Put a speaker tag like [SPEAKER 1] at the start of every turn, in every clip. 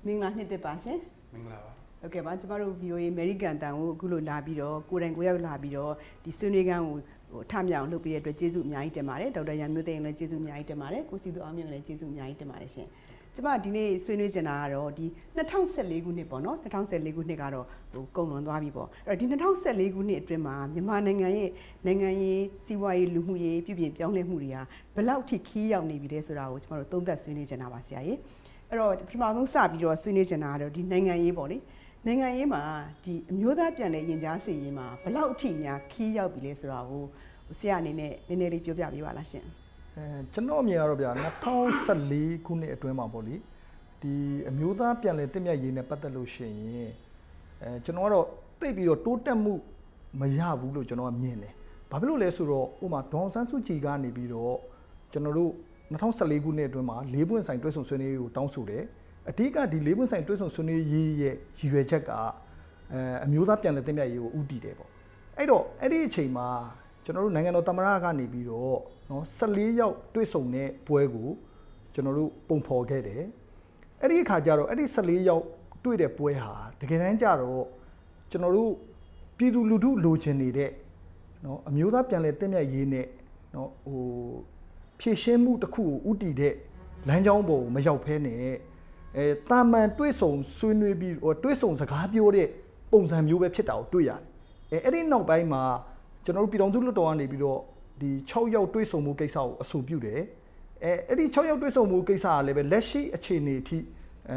[SPEAKER 1] မင်္ဂလာနှစ်သက်ပါရှင်
[SPEAKER 2] မင်္ဂလာပါ
[SPEAKER 1] ဟုတ်ကဲ့ပါကျမတို့ VOA American တန်ကိုအခုလိုလာပြီးတော့ကိုယ်တိုင်ကိုရောက်လာပြီးတော့ဒီဆွေးနွေးခန်းကိုထမြောင်လုပ်ပြီးတဲ့အတွက်ကျေးဇူးအများကြီးတင်ပါတယ်ဒေါက်တာရန်မျိုးသိန်းလည်းကျေးဇူးအများကြီးတင်ပါတယ်ကိုစီသူအောင်မြင့်လည်းကျေးဇူးအများကြီးတင်ပါတယ်ရှင်ကျမဒီနေ့ဆွေးနွေးချင်တာကတော့ဒီ2014ခုနှစ်ပေါ့နော်2014ခုနှစ်ကတော့ကုန်လွန်သွားပြီပေါ့အဲ့တော့ဒီ2014ခုနှစ်အတွင်းမှာမြန်မာနိုင်ငံရဲ့နိုင်ငံရေးစီးပွားရေးလူမှုရေးပြုပြင်ပြောင်းလဲမှုတွေကဘယ်လောက်ထိခီးရောက်နေပြီလဲဆိုတာကိုကျမတို့သုံးသပ်ဆွေးနွေးချင်တာပါဆရာကြီးအဲ့တော့ပထမဆုံးစပြီးတော့ဆွေးနွေးချင်တာကတော့ဒီနိုင်ငံရေးပေါ့လေနိုင်ငံရေးမှာဒီအမျိုးသားပြန်လည်ရင်ကြားစေ့ရေးမှာဘယ်လောက်အထိများခီးရောက်ပြီလဲဆိုတာကိုဆရာအနေနဲ့နည်းနည်းလေးပြောပြပေးပါလားရှင်
[SPEAKER 3] ကျွန်တော်အမြင်ကတော့ဗျာ2014ခုနှစ်အတွင်းမှာပေါ့လေဒီအမျိုးသားပြန်လည်တည်မြဲရေးနဲ့ပတ်သက်လို့ရှိရင်ကျွန်တော်ကတော့သိပြီးတော့တိုးတက်မှုမရဘူးလို့ကျွန်တော်ကမြင်တယ်။ဘာဖြစ်လို့လဲဆိုတော့ဥပမာဒေါန်ဆန်းစုကြည်ကနေပြီးတော့ကျွန်တော်တို့2014ခုနှစ်အတွင်းမှာ၄ပွင့်ဆိုင်တွဲဆုံဆွေးနွေးရေးကိုတောင်းဆိုတယ်။အဓိကဒီ၄ပွင့်ဆိုင်တွဲဆုံဆွေးနွေးရေးရဲ့ရည်ရွယ်ချက်ကအမျိုးသားပြန်လည်တည်မြဲရေးကိုဦးတည်တယ်ပေါ့။အဲ့တော့အဲ့ဒီအချိန်မှာကျွန်တော်တို့နိုင်ငံတော်သမ္မတကနေပြီးတော့နော်14ရောက်တွဲဆုံတဲ့ပွဲကိုကျွန်တော်တို့ပုံဖော်ခဲ့တယ်။အဲ့ဒီအခါကျတော့အဲ့ဒီ14ရောက်တွေ့တဲ့ပွဲဟာတကယ်တမ်းကျတော့ကျွန်တော်တို့ပြည်သူလူထုလိုချင်နေတဲ့နော်အမျိုးသားပြန်လည်တည်မြဲရေးနဲ့နော်ဖြည့်ရှင်းမှုတစ်ခုကိုဥတည်တဲ့လမ်းကြောင်းပေါ်ကိုမရောက်ဖဲနဲ့တာမန်တွေးဆုံဆွေးနွေးပြီးတွေးဆုံစကားပြောတဲ့ပုံစံမျိုးပဲဖြစ်တာကိုတွေ့ရတယ်အဲ့ဒီနောက်ပိုင်းမှာကျွန်တော်တို့ပြည်တော်စုလွှတ်တော်ကနေပြီးတော့ဒီ6ရောက်တွေးဆုံမှုကိစ္စကိုအဆိုပြုတယ်အဲ့ဒီ6ရောက်တွေးဆုံမှုကိစ္စကလည်းပဲလက်ရှိအခြေအနေအထိ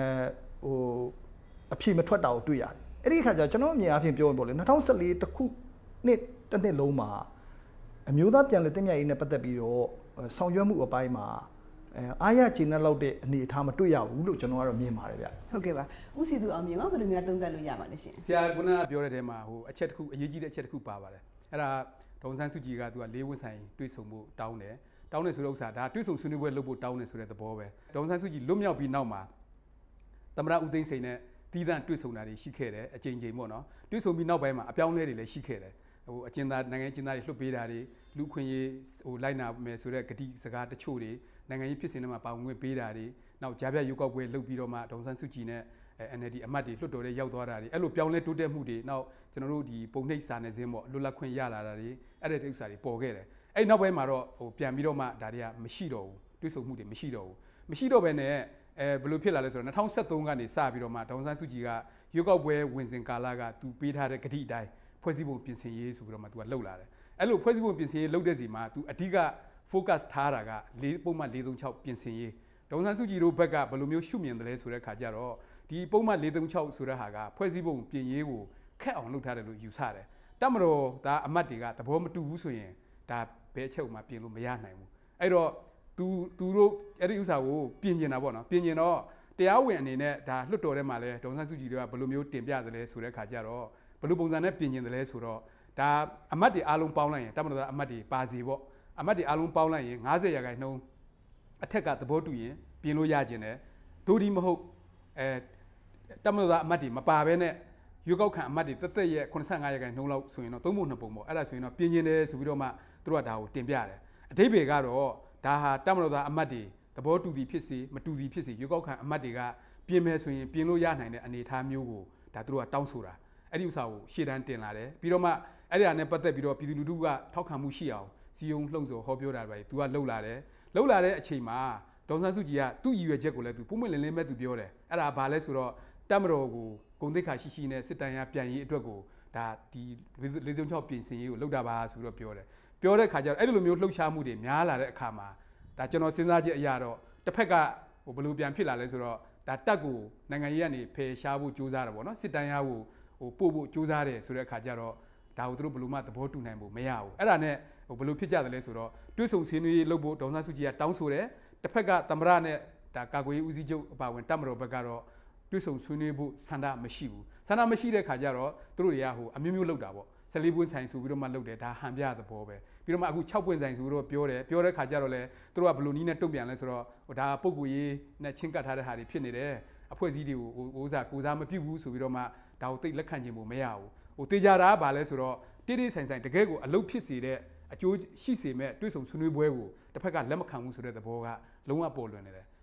[SPEAKER 3] အဖြေမထွက်တာကိုတွေ့ရတယ်အဲ့ဒီအခါကျကျွန်တော်အမြင်အရပြောရင်ပေါ့လေ2014တစ်ခုနှစ်တစ်နှစ်လုံးမှာအမျိုးသားပြန်လည်တည်မြဲရေးနဲ့ပတ်သက်ပြီးတော့ဆောင်ရွက်မှုအပိုင်းမှာအားရကျေနပ်လောက်တဲ့အနေအထားမတွေ့ရဘူးလို့ကျွန်တော်ကတော့မြင်ပါတယ်ဗျ
[SPEAKER 1] ဟုတ်ကဲ့ပါဦးစီသူအောင်မြင်ကဘယ်လိုများသုံးသပ်လို့ရပါလဲရှင်
[SPEAKER 2] ဆရာကပြောတဲ့ထဲမှာအချက်တစ်ခုအရေးကြီးတဲ့အချက်တစ်ခုပါပါတယ်အဲ့ဒါဒေါန်ဆန်းစုကြည်ကသူက၄ဝန်းဆိုင်တွေးဆုံမှုတောင်းတယ်ဆိုတဲ့ဥစ္စာဒါတွေးဆုံဆွေးနွေးပွဲလုပ်ဖို့တောင်းတယ်ဆိုတဲ့သဘောပဲဒေါန်ဆန်းစုကြည်လွတ်မြောက်ပြီးနောက်မှာသမ္မတဦးသိန်းစိန်နဲ့တီးသန့်တွေးဆုံတာတွေရှိခဲ့တယ်အကြိမ်ကြိမ်ပေါ့နော်တွေးဆုံပြီးနောက်ပိုင်းမှာအပြောင်းအလဲတွေလည်းရှိခဲ့တယ်အကျဉ်းသားနိုင်ငံကျဉ်းသားတွေလွှတ်ပေးတာတွေလူခွင့်ရေးလိုက်နာမယ်ဆိုတဲ့ဂတိစကားတချို့တွေနိုင်ငံရေးဖြစ်စဉ်တွေမှာပါဝင်ခွင့်ပေးတာတွေနောက်ကြားပြရွေးကောက်ပွဲလုပ်ပြီးတော့မှဒေါန်ဆန်းစုကြည်နဲ့ NLD အမတ်တွေလွှတ်တော်ထဲရောက်သွားတာတွေအဲ့လိုပြောင်းလဲတိုးတက်မှုတွေနောက်ကျွန်တော်တို့ဒီပုံနှိပ်စာနယ်ဇင်းပေါ့လွတ်လပ်ခွင့်ရလာတာတွေအဲ့တဲ့ဥစ္စာတွေပေါ်ခဲ့တယ်အဲ့နောက်ပိုင်းမှာတော့ပြန်ပြီးတော့မှဒါတွေကမရှိတော့ဘူးတွေးဆုံမှုတွေမရှိတော့ဘဲနဲ့ဘယ်လိုဖြစ်လာလဲဆိုတော့2013ကနေစပြီးတော့မှဒေါန်ဆန်းစုကြည်ကရွေးကောက်ပွဲဝင်စဉ်ကာလကသူပေးထားတဲ့ဂတိအတိုင်းဖွဲ့စည်းပုံပြင်ဆင်ရေးဆိုပြီးတော့မှသူကလှုပ်လာတယ်အဲ့လိုဖွဲ့စည်းပုံပြင်ဆင်ရေးလှုပ်တဲ့စီမှာသူအဓိက focus ထားတာကပုံမှန်436ပြင်ဆင်ရေးဒေါန်ဆန်းစုကြည်တို့ဘက်ကဘယ်လိုမျိုးရှုမြင်တယ်လဲဆိုတဲ့ခါကျတော့ဒီပုံမှန်436ဆိုတဲ့ဟာကဖွဲ့စည်းပုံပြင်ရေးကိုခက်အောင်လုပ်ထားတယ်လို့ယူဆတယ်တပ်မတော်ဒါအမတ်တွေကသဘောမတူဘူးဆိုရင်ဒါဘယ်အချက်မှပြင်လို့မရနိုင်ဘူးအဲ့တော့သူတို့အဲ့ဒီဥစ္စာကိုပြင်ကျင်တာပေါ့နော်ပြင်ကျင်တော့တရားဝင်အနေနဲ့ဒါလွှတ်တော်ထဲမှာလဲဒေါန်ဆန်းစုကြည်တွေကဘယ်လိုမျိုးတင်ပြတယ်လဲဆိုတဲ့ခါကျတော့ဘယ်လိုပုံစံနဲ့ပြင်ကျင်တယ်လဲဆိုတော့ဒါအမတ်တွေအားလုံးပေါင်းလိုက်ရင်တပ်မတော်သားအမတ်တွေပါစီပေါ့အမတ်တွေအားလုံးပေါင်းလိုက်ရင်90%အထက်ကသဘောတူရင်ပြင်လို့ရကျင်တယ်ဒို့ဒီမဟုတ်တပ်မတော်သားအမတ်တွေမပါဘဲနဲ့ရွေးကောက်ခံအမတ်တွေသက်ရဲ့85%လောက်ဆိုရင်တော့3ပုံ2ပုံပေါ့အဲ့ဒါဆိုရင်တော့ပြင်ကျင်တယ်ဆိုပြီးတော့မှသူတို့ကဒါကိုတင်ပြတယ်အဓိပ္ပာယ်ကတော့ဒါဟာတပ်မတော်သားအမတ်တွေသဘောတူသည်ဖြစ်စေမတူသည်ဖြစ်စေရွေးကောက်ခံအမတ်တွေကပြင်မယ်ဆိုရင်ပြင်လို့ရနိုင်တဲ့အနေအထားမျိုးကိုဒါသူတို့ကတောင်းဆိုတာအဲ့ဒီဥစ္စာကိုရှေ့တန်းတင်လာတယ်ပြီးတော့မှအဲ့ဒီဟာနဲ့ပတ်သက်ပြီးတော့ပြည်သူလူထုကထောက်ခံမှုရှိအောင်စီယုံလှုံ့ဆော်ဟောပြောတာပဲသူကလှုပ်လာတဲ့အချိန်မှာဒေါန်ဆန်းစုကြည်ကသူ့ရည်ရွယ်ချက်ကိုလည်းသူပုံမှန်လင်းမဲ့သူပြောတယ်အဲ့ဒါဘာလဲဆိုတော့တပ်မတော်ကိုဂုဏ်သိက္ခာရှိနဲ့စစ်တမ်းရပြန်ရေးအတွက်ကိုဒါဒီ436ပြင်ဆင်ရေးကိုလုပ်တာပါဆိုပြီးတော့ပြောတဲ့ခါကျတော့အဲ့ဒီလိုမျိုးလှုပ်ရှားမှုတွေများလာတဲ့အခါမှာဒါကျွန်တော်စဉ်းစားချက်အရာတော့တစ်ဖက်ကဘယ်လိုပြန်ဖြစ်လာလဲဆိုတော့ဒါတက်ကိုနိုင်ငံရေးကနေဖယ်ရှားဖို့ကြိုးစားတယ်ပေါ့နော်စစ်တမ်းရဖို့ပို့ဖို့ကြိုးစားတယ်ဆိုတဲ့အခါကျတော့ဒါကိုသူတို့ဘယ်လိုမှသဘောတူနိုင်ဖို့မရဘူးအဲ့ဒါနဲ့ဘယ်လိုဖြစ်ကြတယ်လဲဆိုတော့တွဲဆုံဆွေးနွေးရေးလုပ်ဖို့ဒေါန်ဆန်းစုကြည်ကတောင်းဆိုတယ်တစ်ဖက်ကသမ္မတနဲ့ဒါကာကွယ်ရေးဦးစီးချုပ်အပါအဝင်တပ်မတော်ဘက်ကတော့တွဲဆုံဆွေးနွေးဖို့ဆန္ဒမရှိဘူးဆန္ဒမရှိတဲ့ခါကျတော့သူတို့တွေကအမျိုးမျိုးလုပ်တာပေါ့14ပွင့်ဆိုင်ဆိုပြီးတော့မှလုပ်တယ်ဒါဟန်ပြသဘောပဲပြီးတော့မှအခု6ပွင့်ဆိုင်ဆိုပြီးတော့ပြောတဲ့ခါကျတော့လဲသူတို့ကဘယ်လိုနည်းနဲ့တုံ့ပြန်လဲဆိုတော့ဒါပုံကိုရေးနဲ့ချင်းကပ်ထားတဲ့ဟာတွေဖြစ်နေတယ်အဖွဲ့အစည်းတွေကိုကိုစားမပြုတ်ဘူးဆိုပြီးတော့မှဒါကိုသိလက်ခံခြင်းမရဘူးတေချာတာကဘာလဲဆိုတော့တိဆိုင်တကယ်ကိုအလုပ်ဖြစ်စေတဲ့အကျိုးရှိစေမဲ့တွဲဆုံဆွေးနွေးပွဲကိုတစ်ဖက်ကလက်မခံဘူးဆိုတဲ့သဘောကလုံးဝပေါ်လွင်နေတယ်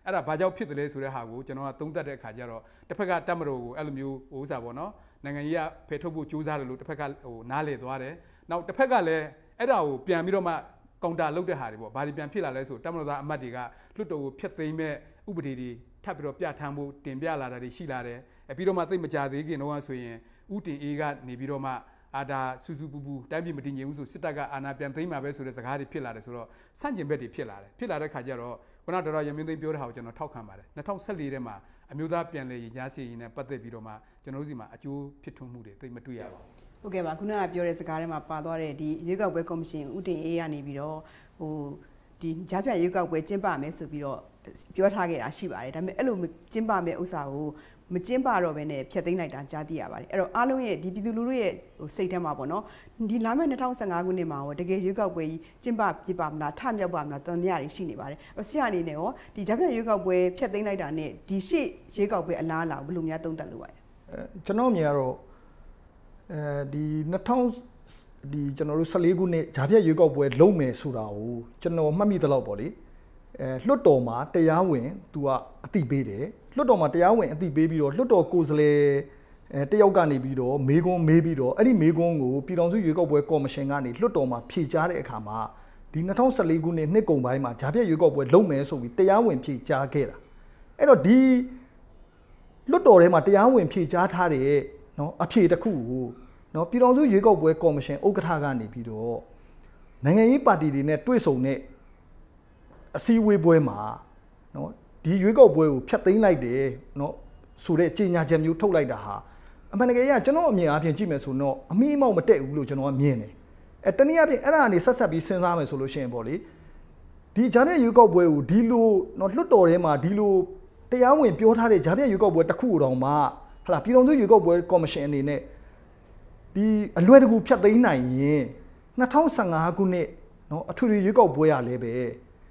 [SPEAKER 2] အဲ့ဒါဘာကြောင့်ဖြစ်တယ်လဲဆိုတဲ့ဟာကိုကျွန်တော်ကသုံးသပ်တဲ့အခါကျတော့တစ်ဖက်ကတက်မတော်ကိုအဲ့လိုမျိုးဥစ္စာပေါ့နော်နိုင်ငံကြီးကဖယ်ထုတ်ဖို့ကြိုးစားတယ်လို့တစ်ဖက်ကနားလေသွားတယ်နောက်တစ်ဖက်ကလည်းအဲ့ဒါကိုပြန်ပြီးတော့မှကောင်တာလုပ်တဲ့ဟာတွေပေါ့ဘာတွေပြန်ဖြစ်လာလဲဆိုတက်မတော်သားအမတ်တွေကလွတ်တော်ကိုဖျက်သိမ်းမဲ့ဥပဒေတွေထပ်ပြီးတော့ပြဋ္ဌာန်းဖို့တင်ပြလာတာတွေရှိလာတယ်ပြီးတော့မှသိမကြသေးခင်တော့ဆိုရင်ဥတင်အေးကနေပြီးတော့မှအာဒါစူစူပူပူတိုင်းပြည်မတည်ငြိမ်ဘူးဆိုစစ်တပ်ကအာဏာပြန်သိမ်းမှာပဲဆိုတဲ့စကားတွေဖြစ်လာတယ်ဆိုတော့ဆန့်ကျင်ဘက်တွေဖြစ်လာတဲ့ခါကျတော့ခုနဒေါက်တာရမင်းသိန်းပြောတဲ့ဟာကိုကျွန်တော်ထောက်ခံပါတယ်2014ထဲမှာအမျိုးသားပြန်လည်ရည်ကြားစီရင်နဲ့ပတ်သက်ပြီးတော့မှကျွန်တော်တို့စီမှာအကျိုးဖြစ်ထွန်းမှုတွေသိမတွေ့ရပါဘူး
[SPEAKER 1] ဟုတ်ကဲ့ပါခုနကပြောတဲ့စကားထဲမှာပါသွားတဲ့ဒီရွေးကောက်ပွဲကော်မရှင်ဥတင်အေးကနေပြီးတော့ဒီကြားဖြတ်ရွေးကောက်ပွဲကျင်းပမယ်ဆိုပြီးတော့ပြောထားခဲ့တာရှိပါတယ်ဒါပေမဲ့အဲ့လိုကျင်းပမယ်ဥစ္စာကိုမကျင်းပတော့ဘဲနဲ့ဖျက်သိမ်းလိုက်တာကြားသိရပါတယ်အဲ့တော့အားလုံးရဲ့ဒီပြည်သူလူထုရဲ့စိတ်ထဲမှာပေါ့နော်ဒီလာမယ့်2015ခုနှစ်မှာရောတကယ်ရွေးကောက်ပွဲကြီးကျင်းပပြပါမလားထမြောက်ပါမလားတန်တရားတွေရှိနေပါတယ်အဲ့တော့ဆရာအနေနဲ့ရောဒီကြားဖြတ်ရွေးကောက်ပွဲဖျက်သိမ်းလိုက်တာနဲ့ဒီရှေ့ရွေးကောက်ပွဲအလားအလာဘယ်လိုများသုံးသပ်လို့ပါလဲ
[SPEAKER 3] ကျွန်တော်မြင်ရတော့ဒီကျွန်တော်တို့14ခုနှစ်ဂျာဖြတ်ရွေးကောက်ပွဲလုံးမယ်ဆိုတာကိုကျွန်တော်မှတ်မိသလောက်ပေါ့လေလွှတ်တော်မှာတရားဝင်သူကအတိပေးတယ်လွှတ်တော်မှာတရားဝင်အတိပေးပြီးတော့လွှတ်တော်ကိုယ်စားလှယ်တယောက်ကနေပြီးတော့မေးခွန်းမေးပြီးတော့အဲ့ဒီမေးခွန်းကိုပြည်ထောင်စုရွေးကောက်ပွဲကော်မရှင်ကနေလွှတ်တော်မှာဖြေကြားတဲ့အခါမှာဒီ2014ခုနှစ်နှစ်ကုန်ပိုင်းမှာဂျာဖြတ်ရွေးကောက်ပွဲလုံးမယ်ဆိုပြီးတရားဝင်ဖြေကြားခဲ့တာအဲ့တော့ဒီလွှတ်တော်ထဲမှာတရားဝင်ဖြေကြားထားတဲ့နော်အဖြေတစ်ခုကိုနော်ပြည်ထောင်စုရွေးကောက်ပွဲကော်မရှင်ဥက္ကဋ္ဌကနေပြီးတော့နိုင်ငံရေးပါတီတွေနဲ့တွေ့ဆုံတဲ့အစည်းအဝေးပွဲမှာနော်ဒီရွေးကောက်ပွဲကိုဖျက်သိမ်းလိုက်တယ်နော်ဆိုတဲ့ကြေညာချက်မျိုးထုတ်လိုက်တာဟာအမှန်တကယ်ကကျွန်တော်အမြင်အပြင်ကြည့်မယ်ဆိုတော့အမိအမောက်မတက်ဘူးလို့ကျွန်တော်ကမြင်တယ်တနည်းအားဖြင့်အဲ့ဒါကနေဆက်ပြီးစဉ်းစားမယ်ဆိုလို့ရှိရင်ပေါ့လေဒီဂျာဖြတ်ရွေးကောက်ပွဲကိုဒီလိုနော်လွှတ်တော်ထဲမှာဒီလိုတရားဝင်ပြောထားတဲ့ဂျာဖြတ်ရွေးကောက်ပွဲတစ်ခုတောင်မှဟလာပြည်ထောင်စုရွေးကောက်ပွဲကော်မရှင်အနေနဲ့ဒီအလွယ်တကူဖျက်သိမ်းနိုင်ရင်2015ခုနှစ်နော်အထွေထွေရွေးကောက်ပွဲရလဲပဲ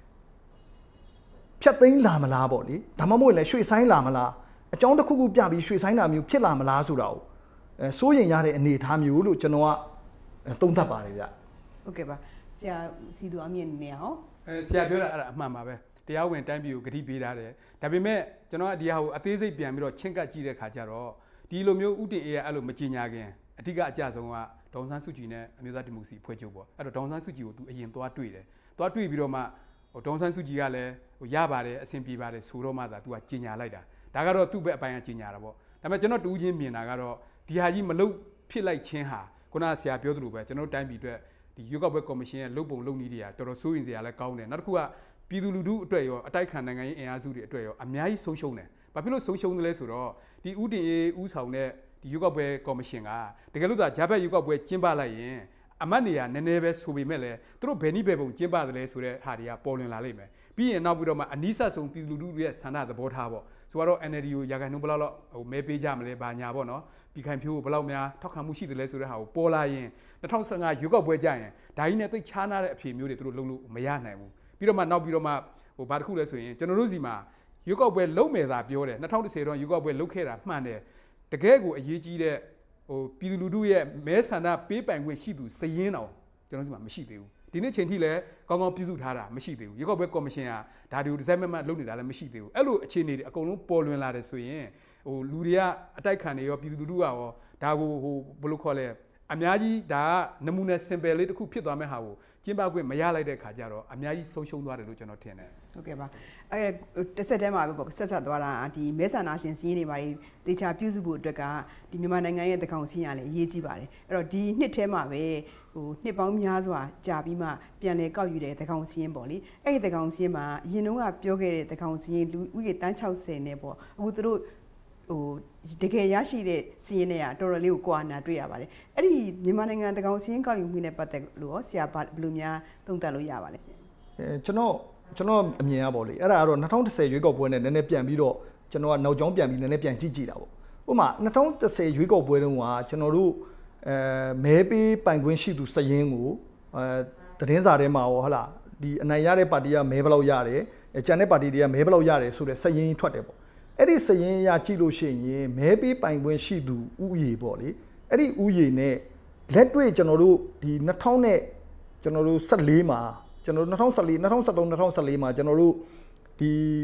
[SPEAKER 3] ဖြတ်သိမ်းလာမလားပေါ့လေဒါမှမဟုတ်လည်းရွှေ့ဆိုင်းလာမလားအကြောင်းတစ်ခုခုပြပြီးရွှေ့ဆိုင်းတာမျိုးဖြစ်လာမလားဆိုတာကိုစိုးရင်ရတဲ့အနေအထားမျိုးလို့ကျွန်တော်ကသုံးသပ်ပါတယ်ဗျ
[SPEAKER 1] ဟုတ်ကဲ့ပါဆရာစီသူအမြင့်နေအောင်
[SPEAKER 2] ဆရာပြောတာအဲ့ဒါအမှန်ပါပဲတရားဝင်တိုင်းပြည်ကိုဂတိပေးထားတယ်ဒါပေမဲ့ကျွန်တော်ကဒီဟာကိုအသေးစိတ်ပြန်ပြီးတော့ချင်းကပ်ကြည့်တဲ့ခါကျတော့ဒီလိုမျိုးဥတင်အေးအဲ့လိုမကြီးညာခင်အဓိကအကြဆုံးကဒေါန်ဆန်းစုကြည်နဲ့အမျိုးသားဒီမိုကရေစီဖွဲ့ချုပ်ပေါ့အဲ့တော့ဒေါန်ဆန်းစုကြည်ကိုသူအရင်သွားတွေ့တယ်သွားတွေ့ပြီးတော့မှဒေါန်ဆန်းစုကြည်ကလည်းရပါတယ်အဆင်ပြေပါတယ်ဆိုတော့မှသာသူကကြီးညာလိုက်တာဒါကတော့သူ့ဘက်အပိုင်းကကြီးညာတာပေါ့ဒါပေမဲ့ကျွန်တော်တူးချင်းမြင်တာကတော့ဒီဟာကြီးမလုတ်ဖြစ်လိုက်ခြင်းဟာခုနကဆရာပြောသလိုပဲကျွန်တော်တိုင်းပြည်အတွက်ဒီရွေးကောက်ပွဲကော်မရှင်ရဲ့လုပ်ပုံလုပ်နည်းတွေကတော်တော်စိုးရိမ်စရာလည်းကောင်းတယ်နောက်တစ်ခုကပြည်သူလူထုအတွက်ရောအတိုက်ခံနိုင်ငံရေးအင်အားစုတွေအတွက်ရောအများကြီးဆုံးရှုံးတယ်ဘာဖြစ်လို့ဆုံးရှုံးတယ်လဲဆိုတော့ဒီဥတင်အေးဥဆောင်တဲ့ဒီရွေးကောက်ပွဲကော်မရှင်ကတကယ်လို့သာဂျာဘတ်ရွေးကောက်ပွဲကျင်းပလိုက်ရင်အမတ်နေရာနည်းနည်းပဲဆိုပေမဲ့လည်းသူတို့ဘယ်နည်းပဲပုံကျင်းပတယ်လဲဆိုတဲ့ဟာတွေကပေါ်လွင်လာလိမ့်မယ်ပြီးရင်နောက်ပြီးတော့မှအနီးစပ်ဆုံးပြည်သူလူထုရဲ့ဆန္ဒသဘောထားပေါ့ဆိုတော့ NLD ကိုရာခိုင်နှုန်းဘယ်လောက်မဲပေးကြမလဲဘာညာပေါ့နော်ပြည်ခိုင်ဖြိုးကိုဘယ်လောက်များထောက်ခံမှုရှိတယ်လဲဆိုတဲ့ဟာကိုပေါ်လာရင်2015ရွေးကောက်ပွဲကြရင်ဒါကြီးနဲ့သိချားနာတဲ့အဖြေမျိုးတွေသူတို့လုပ်လို့မရနိုင်ဘူးပြီးတော့မှနောက်ပြီးတော့မှဘာတစ်ခုလဲဆိုရင်ကျွန်တော်တို့စီမှာရွေးကောက်ပွဲလုံးမယ်သာပြောတယ်2010တော့ရွေးကောက်ပွဲလုပ်ခဲ့တာမှန်တယ်တကယ်ကိုအရေးကြီးတဲ့ပြည်သူလူထုရဲ့မဲဆန္ဒပေးပိုင်ခွင့်ရှိသူစည်ရင်းတော်ကျွန်တော်စီမှာမရှိသေးဘူးဒီနေ့ချိန်ထိလည်းကောင်းကောင်းပြုစုထားတာမရှိသေးဘူးရွေးကောက်ပွဲကော်မရှင်ကဒါတွေကိုဒီဇိုင်းမတ်လုပ်နေတာလည်းမရှိသေးဘူးအဲ့လိုအခြေအနေတွေအကုန်လုံးပေါ်လွင်လာတယ်ဆိုရင်လူတွေကအတိုက်ခံနေရောပြည်သူလူထုကရောဒါကိုဘယ်လိုခေါ်လဲအများကြီးဒါကနမူနာ simple လေးတစ်ခုဖြစ်သွားမဲ့ဟာကိုကျင်းပခွင့်မရလိုက်တဲ့ခါကျတော့အများကြီးဆုံးရှုံးသွားတယ်လို့ကျွန်တော်ထင်တယ်
[SPEAKER 1] ဟုတ်ကဲ့ပါအဲ့တစ်ဆက်တည်းမှာပဲပေါ့ဆက်ဆက်သွားတာဒီမဲဆန္ဒရှင်စီးရင်တွေပါတေချာပြုစုဖို့အတွက်ကဒီမြန်မာနိုင်ငံရဲ့တကောင်စီးရလည်းအရေးကြီးပါတယ်အဲ့တော့ဒီနှစ်ထဲမှာပဲနှစ်ပေါင်းများစွာကြာပြီးမှပြန်လည်ကောက်ယူတဲ့တကောင်စီးရင်ပေါ့လေအဲ့ဒီတကောင်စီးရင်မှာအရင်တုန်းကပြောခဲ့တဲ့တကောင်စီးရင်လူဦးရေတန်း60နဲ့ပေါ့အခုသူတို့တကယ်ရရှိတဲ့စီးရင်တွေကတော်တော်လေးကိုကွာနာတွေ့ရပါတယ်အဲ့ဒီမြန်မာနိုင်ငံတကောင်စီးရင်ကောက်ယူမှုနဲ့ပတ်သက်လို့ရောဆရာဘယ်လိုများသုံးသပ်လို့ရပါလဲရှင်
[SPEAKER 3] ကျွန်တော်အမြင်ရပါလေအဲ့ဒါကတော့2010ရွေးကောက်ပွဲနဲ့နည်းနည်းပြန်ပြီးတော့ကျွန်တော်ကနောက်ကျောင်းပြန်ပြီးနည်းနည်းပြန်ကြည့်တာပေါ့ဥပမာ2010ရွေးကောက်ပွဲတုန်းကကျွန်တော်တို့မဲပေးပိုင်ခွင့်ရှိသူစရင်ကိုသတင်းစာထဲမှာဟောဟလာဒီအနိုင်ရတဲ့ပါတီကမဲဘယ်လောက်ရတယ်ကျန်တဲ့ပါတီတွေကမဲဘယ်လောက်ရတယ်ဆိုတဲ့စရင်ထွက်တယ်ပေါ့အဲ့ဒီစရင်ရကြည့်လို့ရှိရင်မဲပေးပိုင်ခွင့်ရှိသူဥယေပေါ့လေအဲ့ဒီဥယေနဲ့လက်တွေ့ကျွန်တော်တို့ဒီ2000နဲ့ကျွန်တော်တို့14မှာကျွန်တော်2014 2013 2014မှာကျွန်တော်တို့ဒီ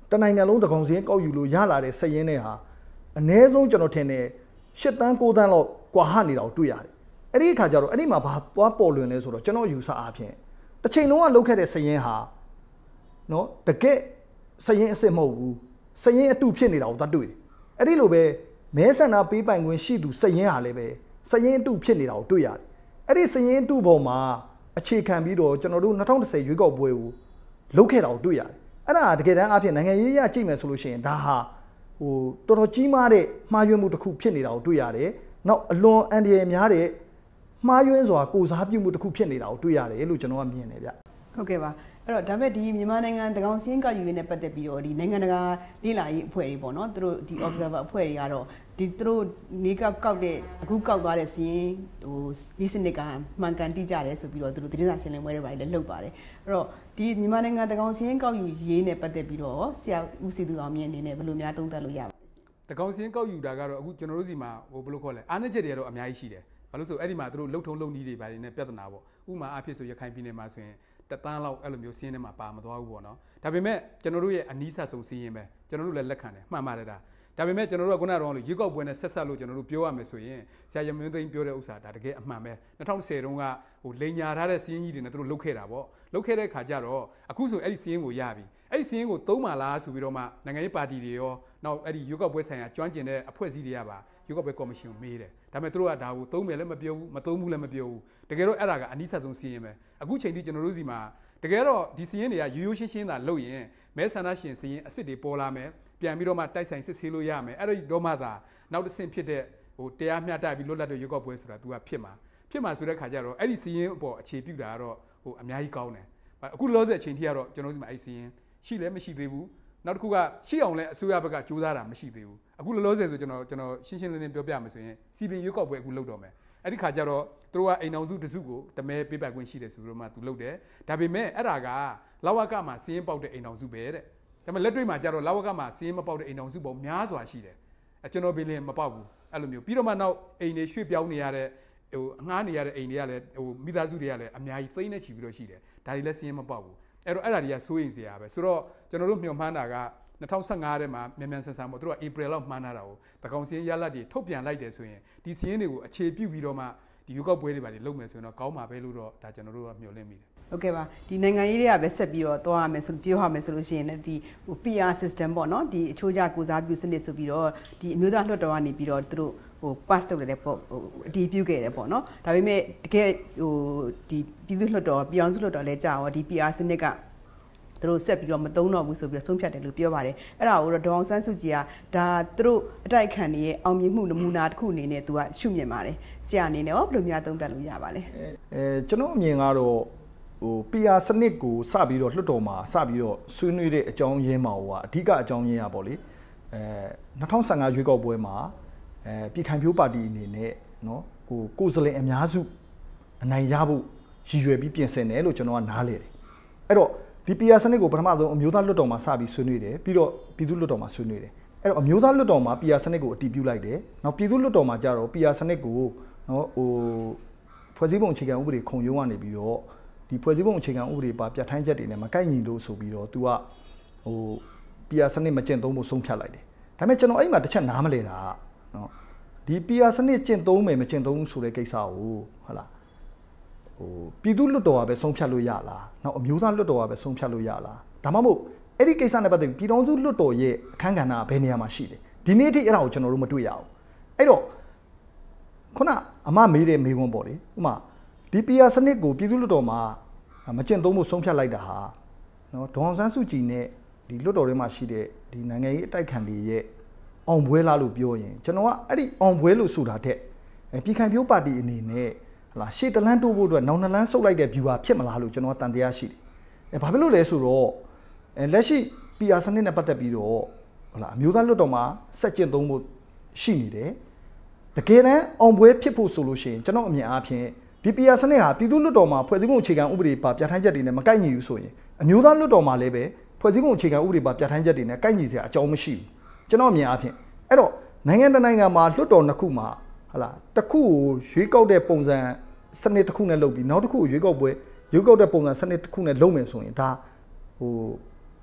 [SPEAKER 3] တနိုင်ငံလုံးတကောင်စင်းကောက်ယူလို့ရလာတဲ့စည်ရင်းတွေဟာအနည်းဆုံးကျွန်တော်ထင်တယ်8 တန်း 9 တန်းလောက်ကွာဟနေတာကိုတွေ့ရတယ်အဲ့ဒီအခါကျတော့အဲ့ဒီမှာဘာသွားပေါ်လွင်လဲဆိုတော့ကျွန်တော်ယူဆအားဖြင့်တစ်ချိန်လုံးကလှုပ်ခဲ့တဲ့စည်ရင်းဟာနော်တကယ်စည်ရင်းအစ်စ်မဟုတ်ဘူးစည်ရင်းအတုဖြစ်နေတာကိုသတ်တွေ့တယ်အဲ့ဒီလိုပဲမဲဆန္ဒပေးပိုင်ခွင့်ရှိသူစည်ရင်းဟာလည်းပဲစည်ရင်းအတုဖြစ်နေတာကိုတွေ့ရတယ်အဲ့ဒီစည်ရင်းအတုပေါ်မှာအခြေခံပြီးတော့ကျွန်တော်တို့2010ရွေးကောက်ပွဲကိုလုပ်ခဲ့တာကိုတွေ့ရတယ်အဲ့ဒါတကယ်တမ်းအဖြစ်နိုင်ငံရေးရကြည့်မယ်ဆိုလို့ရှိရင်ဒါဟာဟိုတော်တော်ကြီးမားတဲ့မှားယွင်းမှုတစ်ခုဖြစ်နေတာကိုတွေ့ရတယ်နောက်အလွန်အန်ဒီရယ်များတဲ့မှားယွင်းစွာကိုစားပြုမှုတစ်ခုဖြစ်နေတာကိုတွေ့ရတယ်လို့ကျွန်တော်ကမြင်တယ်ဗျ
[SPEAKER 1] ဟုတ်ကဲ့ပါအဲ့တော့ဒါပေမဲ့ဒီမြန်မာနိုင်ငံတကောင်စင်းကောက်ယူရေးနဲ့ပတ်သက်ပြီးတော့ဒီနိုင်ငံတကာလေ့လာရေးအဖွဲ့တွေပေါ့နော်သူတို့ဒီ observer အဖွဲ့တွေကတော့ဒီသူတို့နေကောက်တဲ့အခုကောက်သွားတဲ့စီးရင်ဟိုဒီစနစ်ကမှန်ကန်တိကျတယ်ဆိုပြီးတော့သူတို့သတင်းစာရှင်းလင်းပွဲတွေပါတယ်လည်းလုပ်ပါတယ်အဲ့တော့ဒီမြန်မာနိုင်ငံတကောင်စင်းကောက်ယူရေးနဲ့ပတ်သက်ပြီးတော့ဆရာဦးစီသူအောင်မြင့်အနေနဲ့ဘယ်လိုများသုံးသပ်လို့ရပါလဲ
[SPEAKER 2] တကောင်စင်းကောက်ယူတာကတော့အခုကျွန်တော်တို့စီမှာဟိုဘယ်လိုခေါ်လဲအားနည်းချက်တွေကတော့အများကြီးရှိတယ်ဘာလို့ဆိုအဲ့ဒီမှာသူတို့လှုပ်ထုံးလှုပ်နည်းတွေပါတယ်နဲ့ပြဿနာပေါ့ဥပမာအဖြစ်ဆိုရခိုင်ပြည်နယ်မှာဆိုရင်တသန်းလောက်အဲ့လိုမျိုးစီးရင်ထဲမှာပါမသွားဘူးပေါ့နော်ဒါပေမဲ့ကျွန်တော်တို့ရဲ့အနီးဆက်ဆုံးစီးရင်ပဲကျွန်တော်တို့လည်းလက်ခံတယ်မှန်ပါတယ်ဒါပေမဲ့ကျွန်တော်တို့ကခုနကတော့ရေကောက်ပွဲနဲ့ဆက်ဆက်လို့ကျွန်တော်တို့ပြောရမယ်ဆိုရင်ဆရာရမင်းသိန်းပြောတဲ့ဥစ္စာဒါတကယ်အမှန်ပဲ2010တုန်းကဟိုလိန်ညာထားတဲ့စီးရင်ကြီးတွေနဲ့သူတို့လုတ်ခဲ့တာပေါ့လုတ်ခဲ့တဲ့ခါကျတော့အခုဆိုအဲ့ဒီစီးရင်ကိုရပြီအဲ့ဒီစီးရင်ကိုသုံးပါလားဆိုပြီးတော့မှနိုင်ငံရေးပါတီတွေရောနောက်အဲ့ဒီရေကောက်ပွဲဆိုင်ရာကျွမ်းကျင်တဲ့အဖွဲ့အစည်းတွေကပါရေကောက်ပွဲကော်မရှင်ကိုမေးတယ်ဒါပေမဲ့သူတို့ကဒါကိုသုံးမယ်လည်းမပြောဘူးမသုံးဘူးလည်းမပြောဘူးတကယ်တော့အဲ့ဒါကအနီးဆက်ဆုံးစီးရင်ပဲအခုချိန်ထိကျွန်တော်တို့စီမှာတကယ်တော့ဒီစီးရင်တွေကရိုးရိုးရှင်းရှင်းသာလုပ်ရင်မဲဆန္ဒရှင်စီးရင်အစ်စ်တွေပေါ်လာမယ်ပြန်ပြီးတော့မှတိုက်ဆိုင်စစ်ဆေးလို့ရမယ်အဲ့ဒီတော့မှသာနောက်တစ်ဆင့်ဖြစ်တဲ့ဟိုတရားမျှတပြီးလွတ်လပ်တဲ့ရေကောက်ပွဲဆိုတာ तू ကဖြစ်မှာဆိုတဲ့ခါကျတော့အဲ့ဒီစီးရင်အပေါ်အခြေပြုတာကတော့ဟိုအများကြီးကောင်းတယ်အခုလောဆယ်အချိန်ထိကတော့ကျွန်တော်တို့ဒီမှာအဲ့ဒီစီးရင်ရှိလည်းမရှိသေးဘူးနောက်တစ်ခုကရှိအောင်လဲအစိုးရဘက်ကကြိုးစားတာမရှိသေးဘူးအခုလောလောဆယ်ဆိုကျွန်တော်ရှင်းရှင်းလင်းလင်းပြောပြမယ်ဆိုရင်စီပင်ရေကောက်ပွဲအခုလုပ်တော့မယ်အဲ့ဒီခါကျတော့သူတို့ကအိမ်အောင်စုတစုကိုတမဲပေးပိုက်ခွင့်ရှိတယ်ဆိုပြီးတော့မှသူလုပ်တယ်ဒါပေမဲ့အဲ့ဒါကလဝကမှာစီးရင်ပေါက်တဲ့အိမ်အောင်စုပဲတဲ့ဒါပေမဲ့လက်တွေ့မှာကျတော့လဝကမှာစီးရင်မပေါက်တဲ့အိမ်အောင်စုပေါ့များစွာရှိတယ်ကျွန်တော်ပင်လည်းမပေါက်ဘူးအဲ့လိုမျိုးပြီးတော့မှနောက်အိမ်တွေရွှေ့ပြောင်းနေရတဲ့ဟိုငှားနေရတဲ့အိမ်တွေကလည်းဟိုမိသားစုတွေကလည်းအများကြီးသိန်းနဲ့ချီပြီးတော့ရှိတယ်ဒါတွေလည်းစီးရင်မပေါက်ဘူးအဲ့တော့အဲ့ဒါတွေကစိုးရိမ်စရာပဲဆိုတော့ကျွန်တော်တို့မျှော်မှန်းတာက2015ထဲမှာမြန်ဆန်ဆန်ပေါ့သူတို့ကဧပြီလောက်မှန်းထားတာကိုတကောင်စီရင်ရလတ်တွေထုတ်ပြန်လိုက်တယ်ဆိုရင်ဒီစီရင်တွေကိုအခြေပြုပြီးတော့မှဒီရုပ်ောက်ပွဲတွေပါလေလုပ်မယ်ဆိုရင်တော့ကောင်းမှာပဲလို့တော့ဒါကျွန်တော်တို့ကမျှော်လင့်မိတယ်
[SPEAKER 1] ဟုတ်ကဲ့ပါဒီနိုင်ငံရေးတွေကပဲဆက်ပြီးတော့သွားရမယ်ဆိုပြောရမယ်ဆိုလို့ရှိရင်ဒီဟို PR system ပေါ့နော်ဒီအချိုးကျကိုစားပြုစနစ်ဆိုပြီးတော့ဒီအမျိုးသားလွှတ်တော်ကနေပြီးတော့သူတို့ဟို pass လုပ်တယ်ပေါ့ဟိုအတည်ပြုခဲ့တယ်ပေါ့နော်ဒါပေမဲ့တကယ်ဟိုဒီပြည်သူ့လွှတ်တော်ပြည်အောင်စုလွှတ်တော်လည်းကြာရောဒီ PR စနစ်ကသူတို့ဆက်ပြီးတော့မသုံးတော့ဘူးဆိုပြီးတော့ဆုံးဖြတ်တယ်လို့ပြောပါတယ်အဲ့ဒါကိုတော့ဒေါအောင်ဆန်းစုကြည်ကဒါသူတို့အတိုက်ခံတွေရဲ့အောင်မြင်မှုနမူနာတစ်ခုအနေနဲ့သူကရှုမြင်ပါတယ်ဆရာအနေနဲ့ရောဘယ်လိုများသုံးသပ်လို့ရပါလဲ
[SPEAKER 3] ကျွန်တော်အမြင်ကတော့ဟို PR စနစ်ကိုစပြီးတော့လွှတ်တော်မှာစပြီးတော့ဆွေးနွေးတဲ့အကြောင်းရင်းမှာဟိုကအဓိကအကြောင်းရင်းอ่ะပေါ့လေ2015ရွေးကောက်ပွဲမှာပြည်ခိုင်ဖြိုးပါတီအနေနဲ့เนาะကိုယ်စားလှယ်အများစုအနိုင်ရဖို့ရည်ရွယ်ပြီးပြင်ဆင်တယ်လို့ကျွန်တော်ကနားလေတယ်အဲ့တော့ဒီ PR စနစ်ကိုပထမဆုံးအမျိုးသားလွှတ်တော်မှာစပြီးဆွေးနွေးတယ်ပြီးတော့ပြည်သူ့လွှတ်တော်မှာဆွေးနွေးတယ်အဲ့တော့အမျိုးသားလွှတ်တော်မှာ PR စနစ်ကိုအတည်ပြုလိုက်တယ်နောက်ပြည်သူ့လွှတ်တော်မှာကျတော့ PR စနစ်ကိုနော်ဟိုဖွဲ့စည်းပုံအခြေခံဥပဒေခုံရုံးကနေပြီးတော့ဒီဖွဲ့စည်းပုံအခြေခံဥပဒေပါပြဋ္ဌာန်းချက်တွေနဲ့မကိုက်ညီလို့ဆိုပြီးတော့ तू ကဟို PR စနစ်မကျင့်သုံးဖို့ဆုံးဖြတ်လိုက်တယ်ဒါပေမဲ့ကျွန်တော်အဲ့မှာတစ်ချက်နားမလဲတာနော်ဒီ PR စနစ်ကျင့်သုံးမယ်မကျင့်သုံးဘူးဆိုတဲ့ကိစ္စကိုဟုတ်လားဟိုပြည်သူ့လွှတ်တော်ကပဲဆုံးဖြတ်လို့ရလားနောက်အမျိုးသားလွှတ်တော်ကပဲဆုံးဖြတ်လို့ရလားဒါမှမဟုတ်အဲ့ဒီကိစ္စနဲ့ပတ်သက်ပြီးပြည်ထောင်စုလွှတ်တော်ရဲ့အခမ်းကဏ္ဍဘယ်နေရာမှာရှိတယ်ဒီနေ့အထိအဲ့ဒါကိုကျွန်တော်တို့မတွေ့ရအောင်အဲ့တော့ခုနအမမေးတဲ့မေးခွန်းပေါ့လေဥမာဒီ PR စနစ်ကိုပြည်သူ့လွှတ်တော်မှာမကျင့်သုံးဖို့ဆုံးဖြတ်လိုက်တာဟာနော်ဒေါအောင်ဆန်းစုကြည်နဲ့ဒီလွှတ်တော်ထဲမှာရှိတဲ့ဒီနိုင်ငံရေးအတိုက်ခံတွေရဲ့အောင်ပွဲလားလို့ပြောရင်ကျွန်တော်ကအဲ့ဒီအောင်ပွဲလို့ဆိုတာတဲ့ပြည်ခိုင်ဖြိုးပါတီအနေနဲ့လာရှေ့တလန်းတိုးဖို့အတွက်နောက်နှစ်လန်းဆုပ်လိုက်တဲ့ view ဟာဖြစ်မလားလို့ကျွန်တော်ကတန်တရားရှိတယ်ဘာဖြစ်လို့လဲဆိုတော့လက်ရှိ PR စနစ်နဲ့ပတ်သက်ပြီးတော့ဟုတ်လားအမျိုးသားလွှတ်တော်မှာဆက်ကျင့်သုံးဖို့ရှိနေတယ်တကယ်တမ်းအောင်ပွဲဖြစ်ဖို့ဆိုလို့ရှိရင်ကျွန်တော်အမြင်အားဖြင့်ဒီ PR စနစ်ဟာပြည်သူ့လွှတ်တော်မှာဖွဲ့စည်းပုံအခြေခံဥပဒေပါပြဋ္ဌာန်းချက်တွေနဲ့မကိုက်ညီဘူးဆိုရင်အမျိုးသားလွှတ်တော်မှာလည်းပဲဖွဲ့စည်းပုံအခြေခံဥပဒေပါပြဋ္ဌာန်းချက်တွေနဲ့ကိုက်ညီစရာအကြောင်းမရှိဘူးကျွန်တော်အမြင်အားဖြင့်အဲ့တော့နိုင်ငံတကာနိုင်ငံမှာလွှတ်တော်နှစ်ခုမှာဟုတ်လားတစ်ခုကိုရွေးကောက်တဲ့ပုံစံစနစ်တစ်ခုနဲ့လုပ်ပြီးနောက်တစ်ခုကိုရွေးကောက်တဲ့ပုံစံစနစ်တစ်ခုနဲ့လုပ်မယ်ဆိုရင်ဒါဟို